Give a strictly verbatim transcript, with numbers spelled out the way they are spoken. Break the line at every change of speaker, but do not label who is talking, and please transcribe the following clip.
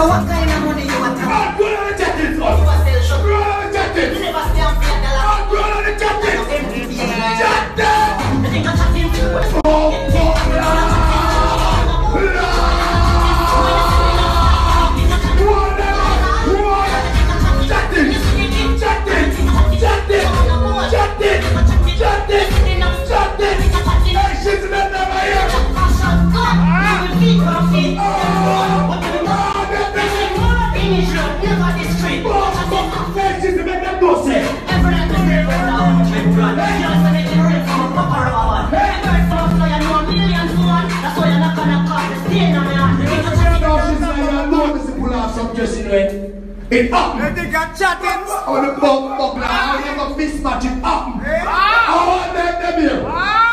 So what kind of money you want to have?
Go on the jacket, son.
You are still shut.
Go on the jacket.
You never stay on fair dollar.
Go on the jacket. Jacket.
You think I'm chatting to you?
Oh, fuck, Lord. It happened.
They got chatting.
I want to bump, bump, I want to fist match it happened. I want them here.